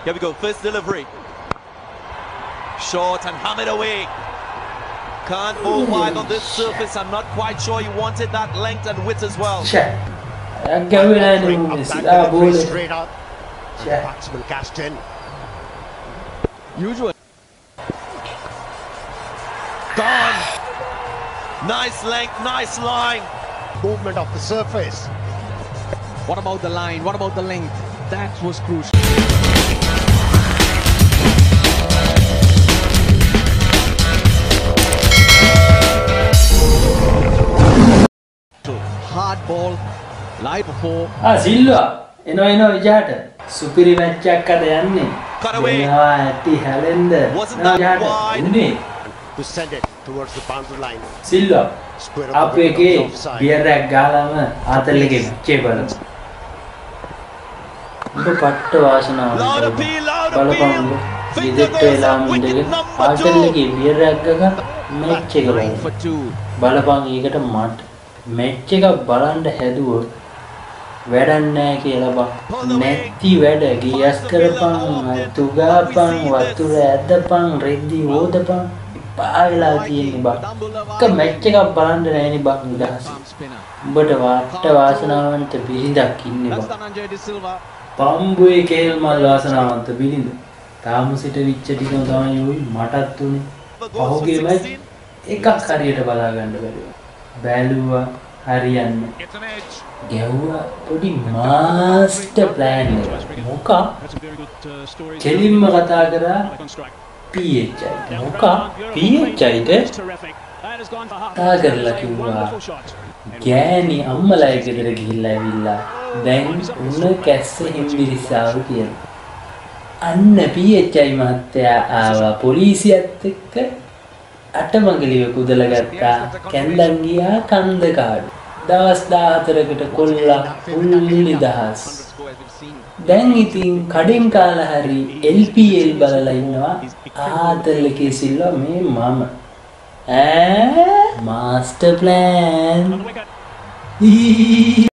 Here we go, first delivery. Short and hammer it away. Can't move wide on this surface. I'm not quite sure he wanted that length and width as well. Straight up. Batsman cashed in. Usual. Gone. Nice length, nice line. Movement of the surface. What about the line? What about the length? That was crucial. Hard ball. Live before. Silva. Eno vijata. Supiri match akkada yanne. Cut away. Ati halenda. Wasn't that wide? To send it towards the boundary line. Silva. Up again. Beer rag galama. Atalege match bala. Pattu vasana. Loud appeal, loud appeal. Idette ela mundege. Atalege beer rag ga match එක බලපන් ඒකට මට match එක බලන්න හැදුවොත් වැඩක් නැහැ කියලා බං නැති වැඩ ගියස් කරපන් තුගාපන් වතුර ඇදපන් රෙද්දි හොදපන් පාවෙලා තියෙන්නේ බං එක match එකක් බලන්න නැහෙනි බං නිදහස උඹට වාට්ට වාසනාවන්ත බිරිඳක් ඉන්නේ බං පම්බුවේ කේල් මල් වාසනාවන්ත බිරිඳ තාම සිට විච්ච ටිකම තමයි යෝයි මටත් උනේ පහුගිය match එකක් හරියට බලා ගන්න බැරිව බැලුවා හරියන්නේ ගැව්වා පොඩි මාස්ටර් ප්ලෑන් එක මොකක් කෙලින්ම කතා කරා PHI මොකක් PHI ට කතා කරලා කිව්වා ගෑණි අම්මලා ගෙදර ගිහිල්ලා ඇවිල්ලා දැන් උණ කැස්ස හිම්බිරිස්සාව කියලා අන්න PHI මහත්තයා ආවා පොලිසියත් එක්ක අටමගලිය කුදලා ගත්තා කැන්දන් ගියා කන්ද කාඩු දවස් 14කට කොල්ලා උල්ලි දහස් දැන් ඉතින් කඩෙන් කාලා හරි LPL බලලා ඉන්නවා ආතල්ලකේ සිල්වා මේ මම මාස්ටර් ප්ලෑන්